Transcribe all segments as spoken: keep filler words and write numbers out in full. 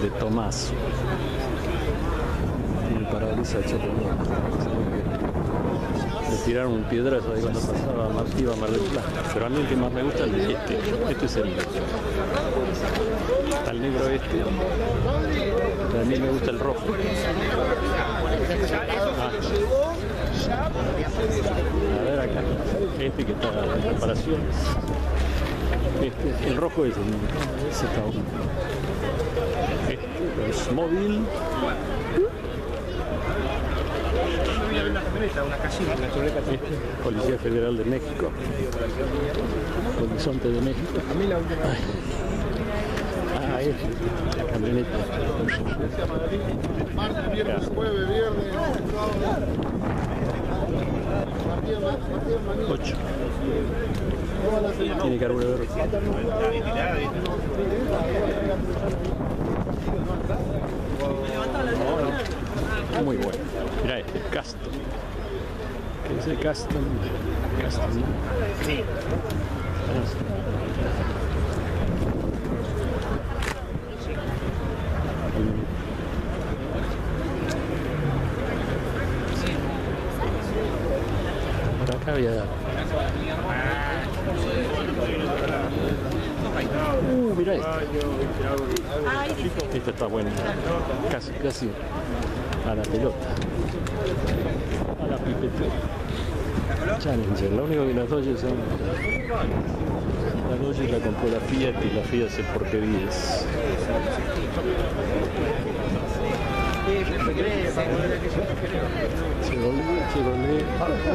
de Tomás. Y el parabrisas hecho por le tiraron un piedrazo ahí cuando pasaba Martiva Mar del Plata. Pero a mí el que más me gusta es este. Este es el, está el negro este. Pero a mí me gusta el rojo. Ah. A ver acá. Este que está en reparaciones. Este, el rojo es el, ese está bueno. Este es móvil. Este, Policía Federal de México. Horizonte de México. Ah, este, la camioneta. Martes, viernes, jueves, viernes. ocho. Tiene carburador. Muy bueno. Mira este, Custom. ¿Qué es el Custom? Custom. Sí. Por acá había... Uh, mira este. Este está bueno. Casi, casi a la pelota. A la pipeta. Challenger. Lo único que las Dodge son... La Dodge la compró la Fiat y la Fiat hace porquerías. Chevrolet, Chevrolet.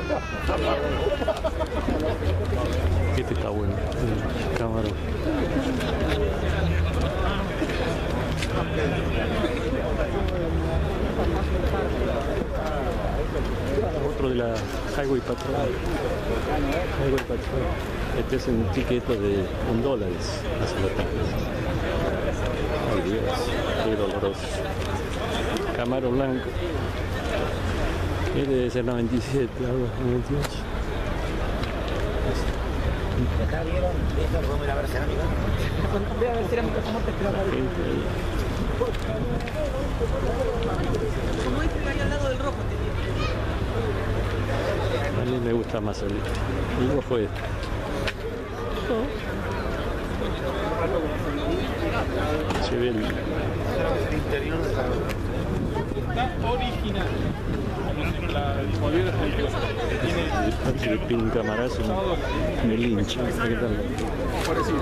Este está bueno. El Camaro. Otro de la Highway Patrol. Highway Patrol. Este es un tiquete de un dólar hace la tarde. Ay Dios, qué doloroso. Camaro blanco. Este debe ser noventa y siete, algo, noventa y ocho. Acá vieron, eso lo vamos a ir a ver cerámica. Voy a ver cerámica, ¿cómo te esperaba? Como este que hay al lado del rojo. A mí me gusta más el, el rojo este. Se ve el interior de la... Está original. Si le pide un camarazo, me lincha. Parecido.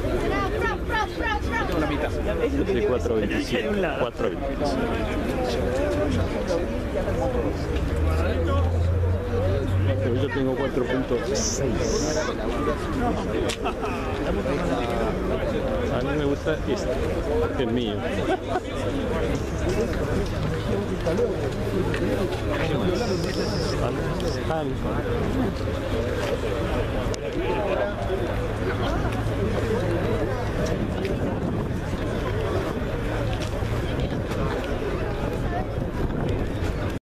La mitad. De cuatro veintisiete. cuatro veintisiete. Pero yo tengo cuatro punto seis. A mí me gusta este. Este es mío. Sal, sal.